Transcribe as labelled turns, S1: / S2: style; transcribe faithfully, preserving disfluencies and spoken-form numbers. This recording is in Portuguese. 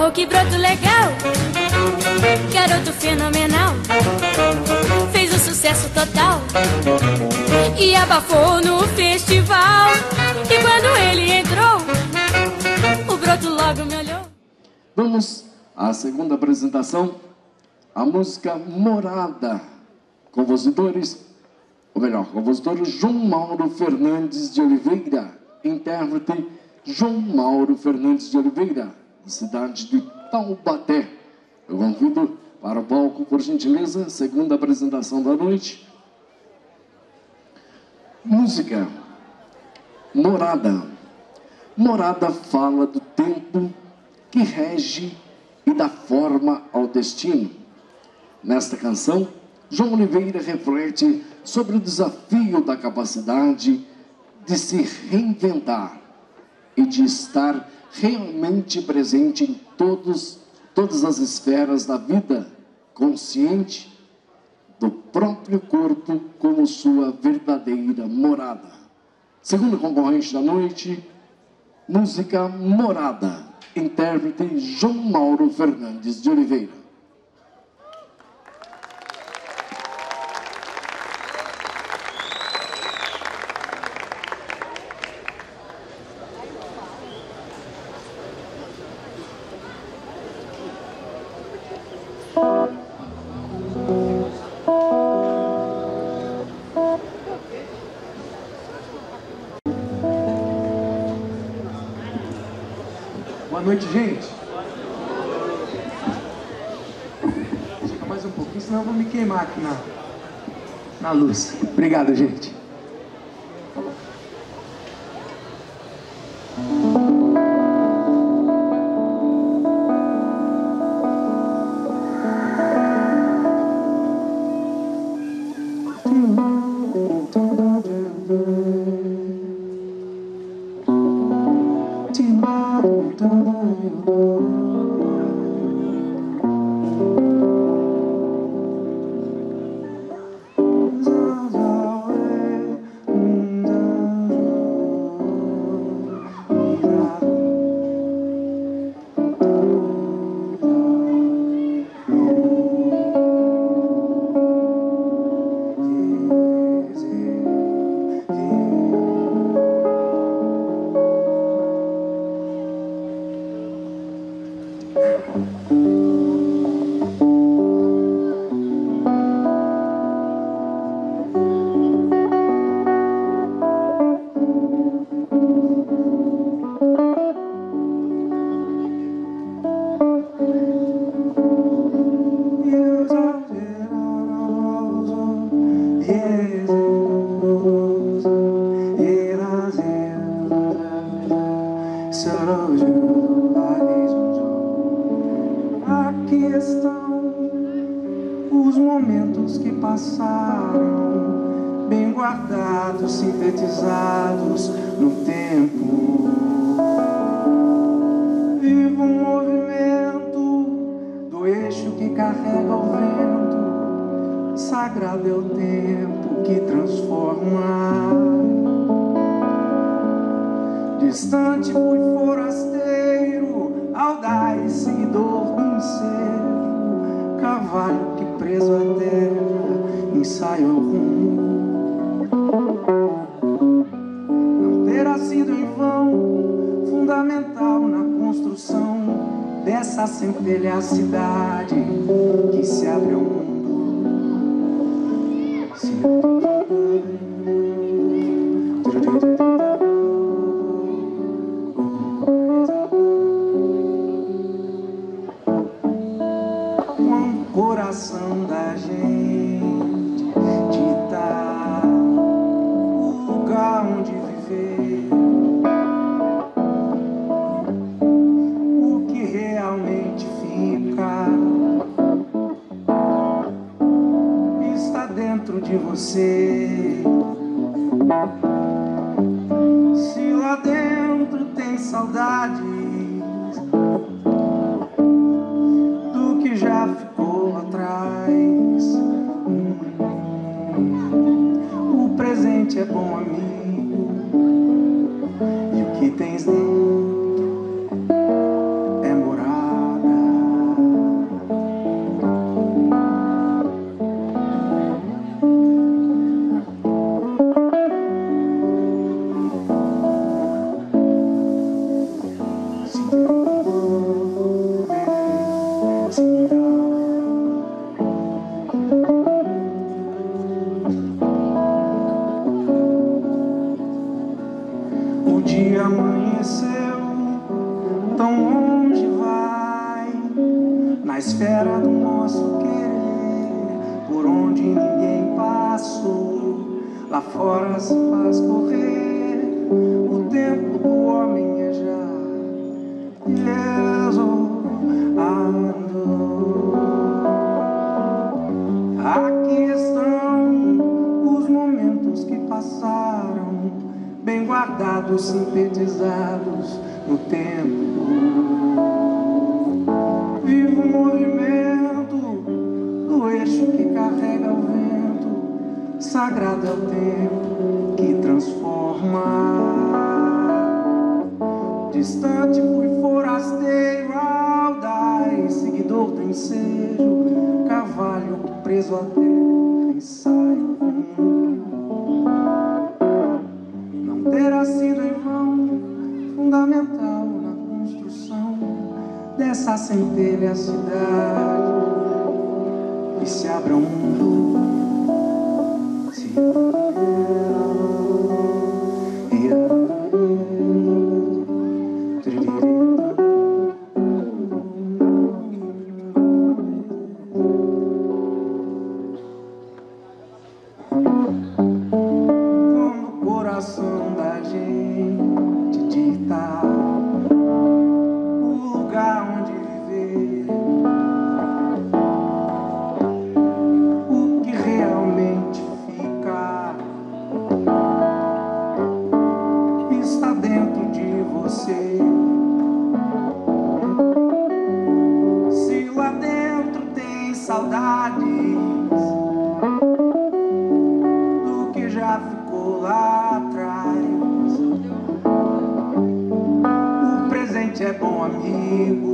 S1: Oh, que broto legal, garoto fenomenal, fez um sucesso total e abafou no festival. E quando ele entrou, o broto logo me olhou.
S2: Vamos à segunda apresentação, a música Morada, compositores, ou melhor, compositor João Mauro Fernandes de Oliveira, intérprete João Mauro Fernandes de Oliveira, cidade de Taubaté. Eu convido para o palco, por gentileza, segunda apresentação da noite. Música Morada. Morada fala do tempo que rege e dá forma ao destino. Nesta canção, João Oliveira reflete sobre o desafio da capacidade de se reinventar e de estar realmente presente em todos, todas as esferas da vida, consciente do próprio corpo como sua verdadeira morada. Segundo concorrente da noite, música Morada, intérprete João Mauro Fernandes de Oliveira.
S3: Boa noite, gente. Chega mais um pouquinho, senão eu vou me queimar aqui na, na luz. Obrigado, gente. Aqui estão os momentos que passaram, bem guardados, sintetizados no tempo. Viva um movimento do eixo que carrega o vento. Sagrado é o tempo que transforma. Distante fui forasteiro, audaz seguidor do ensejo, cavalho que preso à terra ensaia o rumo. Não terá sido em vão fundamental na construção dessa centelha cidade que se abre ao mundo. Coração da gente ditar o lugar onde viver, o que realmente fica está dentro de você. Se lá dentro tem saudades do que já ficou atrás, hum, o presente é bom amigo, e o que tens dentro é morada. esfera do nosso querer, por onde ninguém passou. Lá fora se faz correr, o tempo do homem é já. Jesus andou. Aqui estão os momentos que passaram, bem guardados, sintetizados no tempo. Vivo o movimento do eixo que carrega o vento, sagrado é o tempo que transforma. Distante fui forasteiro, audaz, seguidor do ensejo, cavalho preso à terra, ensaio. Não terá sido em vão, fundamental na construção dessa centelha cidade, que se abra um mundo. Se quando o coração da gente dita o lugar onde viver, o que realmente fica está dentro de você. Se lá dentro tem saudades do que já ficou lá atrás, o presente é bom amigo.